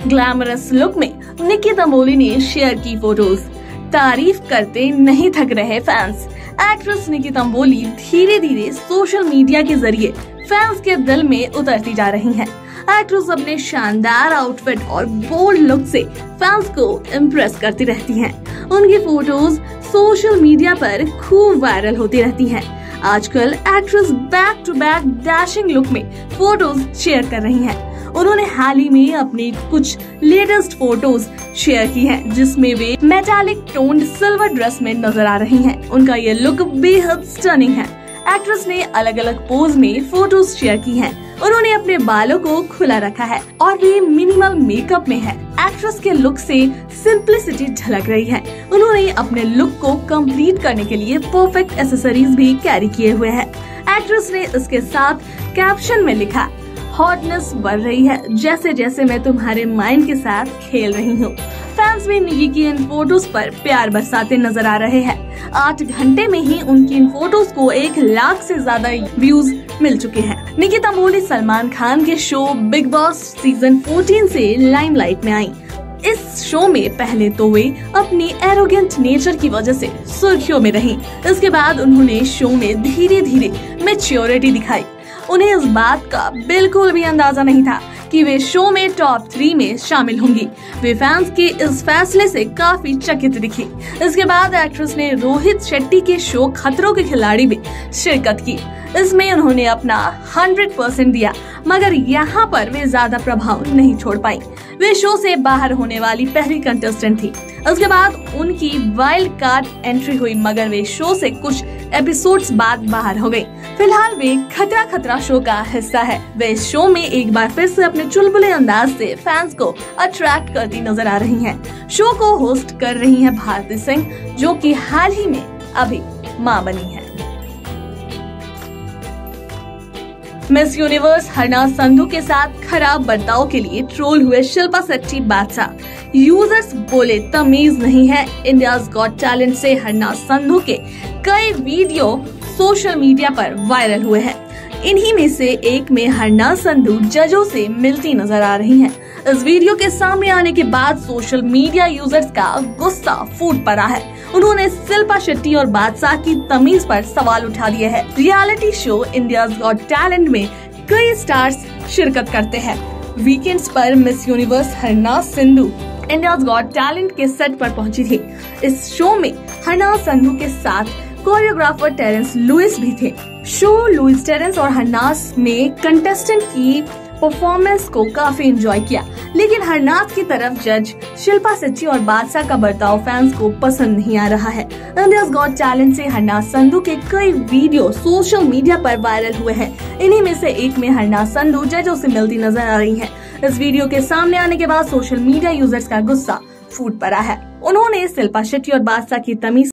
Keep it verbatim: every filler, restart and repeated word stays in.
Glamorous look में निकी तंबोली ने share की फोटोज। तारीफ करते नहीं थक रहे फैंस। एक्ट्रेस निकी तंबोली धीरे धीरे सोशल मीडिया के जरिए फैंस के दिल में उतरती जा रही हैं। एक्ट्रेस अपने शानदार आउटफिट और बोल्ड लुक से फैंस को इम्प्रेस करती रहती हैं। उनकी फोटोज सोशल मीडिया पर खूब वायरल होती रहती हैं। आजकल actress back to back dashing look में फोटोज शेयर कर रही हैं। उन्होंने हाल ही में अपनी कुछ लेटेस्ट फोटोज शेयर की हैं, जिसमें वे मेटालिक टोन्ड सिल्वर ड्रेस में नजर आ रही हैं। उनका ये लुक बेहद स्टनिंग है। एक्ट्रेस ने अलग अलग पोज में फोटोज शेयर की हैं। उन्होंने अपने बालों को खुला रखा है और वे मिनिमल मेकअप में है। एक्ट्रेस के लुक से सिंप्लिसिटी झलक रही है। उन्होंने अपने लुक को कंप्लीट करने के लिए परफेक्ट एक्सेसरीज भी कैरी किए हुए हैं। एक्ट्रेस ने इसके साथ कैप्शन में लिखा, हॉटनेस बढ़ रही है जैसे जैसे मैं तुम्हारे माइंड के साथ खेल रही हूँ। फैंस भी निकी की इन फोटोज पर प्यार बरसाते नजर आ रहे हैं। आठ घंटे में ही उनकी इन फोटोज को एक लाख से ज्यादा व्यूज मिल चुके हैं। निकी तंबोली सलमान खान के शो बिग बॉस सीजन चौदह से लाइमलाइट में आई। इस शो में पहले तो वे अपनी एरोगेंट नेचर की वजह से सुर्खियों में रहीं। इसके बाद उन्होंने शो में धीरे धीरे मैच्योरिटी दिखाई। उन्हें इस बात का बिल्कुल भी अंदाजा नहीं था कि वे शो में टॉप थ्री में शामिल होंगी। वे फैंस के इस फैसले से काफी चकित दिखी। इसके बाद एक्ट्रेस ने रोहित शेट्टी के शो खतरों के खिलाड़ी में शिरकत की। इसमें उन्होंने अपना हंड्रेड परसेंट दिया, मगर यहाँ पर वे ज्यादा प्रभाव नहीं छोड़ पाई। वे शो से बाहर होने वाली पहली कंटेस्टेंट थी। उसके बाद उनकी वाइल्ड कार्ड एंट्री हुई, मगर वे शो से कुछ एपिसोड्स बाद बाहर हो गई। फिलहाल वे खतरा खतरा शो का हिस्सा है। वे इस शो में एक बार फिर से अपने चुलबुले अंदाज से फैंस को अट्रैक्ट करती नजर आ रही हैं। शो को होस्ट कर रही हैं भारती सिंह, जो कि हाल ही में अभी मां बनी है। मिस यूनिवर्स हरनाज संधू के साथ खराब बर्ताव के लिए ट्रोल हुए शिल्पा शेट्टी बादशाह। यूजर्स बोले तमीज नहीं है। इंडियाज गॉट टैलेंट से हरनाज संधू के कई वीडियो सोशल मीडिया पर वायरल हुए हैं। इन्हीं में से एक में हरनाज संधू जजों से मिलती नजर आ रही हैं। इस वीडियो के सामने आने के बाद सोशल मीडिया यूजर्स का गुस्सा फूट पड़ा है। उन्होंने शिल्पा शेट्टी और बादशाह की तमीज पर सवाल उठा दिए हैं। Reality show India's got talent में कई स्टार्स शिरकत करते हैं। वीकेंड्स पर Miss Universe Harnaaz Sandhu India's got talent के सेट पर पहुंची थी। इस शो में हरनाज संधू के साथ कोरियोग्राफर टेरेंस लुइस भी थे। शो लुइस, टेरेंस और हरनाज ने कंटेस्टेंट की परफॉर्मेंस को काफी एंजॉय किया, लेकिन हरनाज की तरफ जज शिल्पा शेट्टी और बादशाह का बर्ताव फैंस को पसंद नहीं आ रहा है। इंडियाज गॉट टैलेंट से हरनाज संधू के कई वीडियो सोशल मीडिया पर वायरल हुए हैं। इन्हीं में से एक में हरनाज संधू जजों से मिलती नजर आ रही है। इस वीडियो के सामने आने के बाद सोशल मीडिया यूजर्स का गुस्सा फूट पड़ा है। उन्होंने शिल्पा शेट्टी और बादशाह की तमीज